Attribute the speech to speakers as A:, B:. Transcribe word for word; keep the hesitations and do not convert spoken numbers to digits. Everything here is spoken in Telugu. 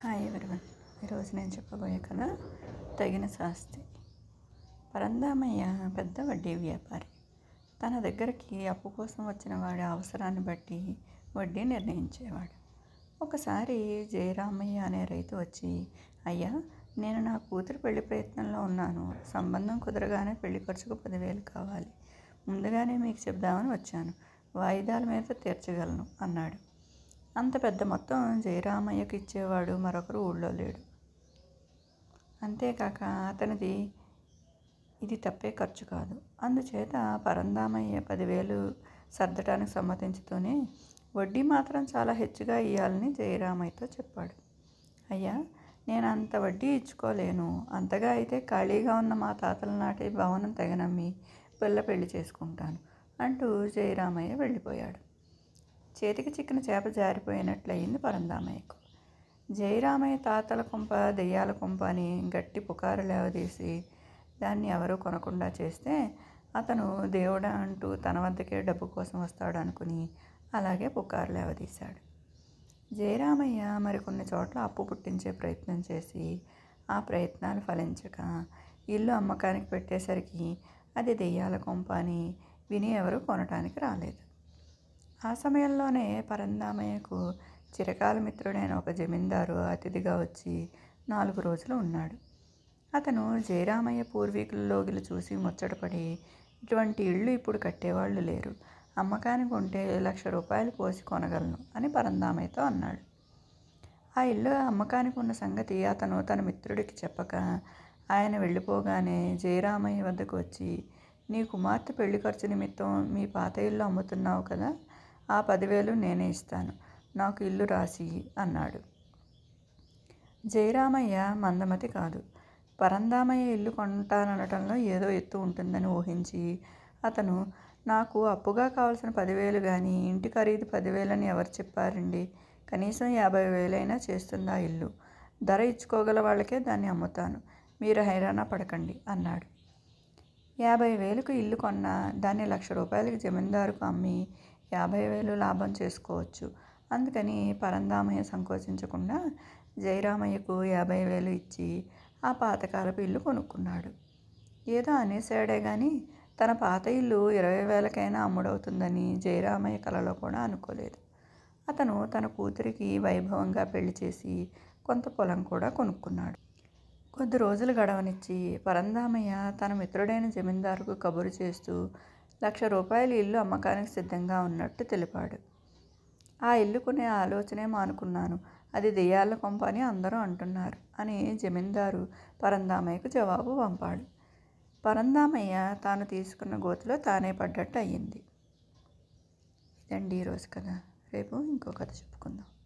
A: Hi everyone. ఈరోజు నేను చెప్పబోయే కథ తగిన శాస్తి. పరంధామయ్య పెద్ద వడ్డీ వ్యాపారి. తన దగ్గరికి అప్పు కోసం వచ్చిన వాడి అవసరాన్ని బట్టి వడ్డీ నిర్ణయించేవాడు. ఒకసారి జయరామయ్య అనే రైతు వచ్చి, అయ్యా, నేను నా కూతురు పెళ్లి ప్రయత్నంలో ఉన్నాను. సంబంధం కుదరగానే పెళ్లి ఖర్చుకు పదివేలు కావాలి. ముందుగానే మీకు చెప్దామని వచ్చాను. వాయిదాల మీద తీర్చగలను అన్నాడు. అంత పెద్ద మొత్తం జయరామయ్యకి ఇచ్చేవాడు మరొకరు ఊళ్ళో లేడు. అంతేకాక అతనిది ఇది తప్పే ఖర్చు కాదు. అందుచేత పరంధామయ్య పదివేలు సర్దటానికి సమ్మతించుతూనే వడ్డీ మాత్రం చాలా హెచ్చుగా ఇవ్వాలని జయరామయ్యతో చెప్పాడు. అయ్యా, నేను అంత వడ్డీ ఇచ్చుకోలేను. అంతగా అయితే ఖాళీగా ఉన్న మా తాతల నాటి భవనం తెగనమ్మి పిల్ల పెళ్లి చేసుకుంటాను అంటూ జయరామయ్య వెళ్ళిపోయాడు. చేతికి చిక్కిన చేప జారిపోయినట్లయింది పరంధామయ్యకు. జయరామయ్య తాతల కొంప దెయ్యాల కొంప అని గట్టి పుకారు లేవదీసి దాన్ని ఎవరూ కొనకుండా చేస్తే అతను దేవుడా అంటూ తన వద్దకే డబ్బు కోసం వస్తాడు అనుకుని అలాగే పుకారు లేవదీశాడు. జయరామయ్య మరికొన్ని చోట్ల అప్పు పుట్టించే ప్రయత్నం చేసి ఆ ప్రయత్నాలు ఫలించక ఇల్లు అమ్మకానికి పెట్టేసరికి అది దెయ్యాల కొంప అని విని ఎవరూ కొనటానికి రాలేదు. ఆ సమయంలోనే పరంధామయ్యకు చిరకాల మిత్రుడైన ఒక జమీందారు అతిథిగా వచ్చి నాలుగు రోజులు ఉన్నాడు. అతను జయరామయ్య పూర్వీకుల లోగిలు చూసి ముచ్చటపడి, ఇటువంటి ఇళ్ళు ఇప్పుడు కట్టేవాళ్ళు లేరు. అమ్మకానికి ఉంటే లక్ష రూపాయలు పోసి కొనగలను అని పరంధామయ్యతో అన్నాడు. ఆ ఇల్లు అమ్మకానికి ఉన్న సంగతి అతను తన మిత్రుడికి చెప్పక ఆయన వెళ్ళిపోగానే జయరామయ్య వద్దకు వచ్చి, నీ కుమార్తె పెళ్లి ఖర్చు నిమిత్తం మీ పాత ఇల్లు అమ్ముతున్నావు కదా, ఆ పదివేలు నేనే ఇస్తాను. నాకు ఇల్లు రాసి అన్నాడు. జయరామయ్య మందమతి కాదు. పరంధామయ్య ఇల్లు కొంటాననటంలో ఏదో ఎత్తు ఉంటుందని ఊహించి అతను, నాకు అప్పుగా కావాల్సిన పదివేలు కానీ ఇంటి ఖరీదు పదివేలని ఎవరు చెప్పారండి? కనీసం యాభై వేలైనా చేస్తుందా ఇల్లు. ధర ఇచ్చుకోగల వాళ్ళకే దాన్ని అమ్ముతాను. మీరు హైరాణ పడకండి అన్నాడు. యాభై వేలకు ఇల్లు కొన్నా దాన్ని లక్ష రూపాయలకి జమీందారుకు అమ్మి యాభై వేలు లాభం చేసుకోవచ్చు. అందుకని పరంధామయ్య సంకోచించకుండా జయరామయ్యకు యాభై వేలు ఇచ్చి ఆ పాతకాలపు ఇల్లు కొనుక్కున్నాడు. ఏదో అనేసాడే కానీ తన పాత ఇల్లు ఇరవై వేలకైనా అమ్ముడవుతుందని జయరామయ్య కలలో కూడా అనుకోలేదు. అతను తన కూతురికి వైభవంగా పెళ్లి చేసి కొంత పొలం కూడా కొనుక్కున్నాడు. కొద్ది రోజులు గడవనిచ్చి పరంధామయ్య తన మిత్రుడైన జమీందారుకు కబురు చేస్తూ లక్ష రూపాయలు ఇల్లు అమ్మకానికి సిద్ధంగా ఉన్నట్టు తెలిపాడు. ఆ ఇల్లు కొనే ఆలోచనే మానుకున్నాను. అది దెయ్యాల కొంప అని అందరూ అంటున్నారు అని జమీందారు పరంధామయ్యకు జవాబు పంపాడు. పరంధామయ్య తాను తీసుకున్న గోతిలో తానే పడ్డట్టు అయ్యింది. ఇదండి ఈరోజు కథ. రేపు ఇంకో కథ చెప్పుకుందాం.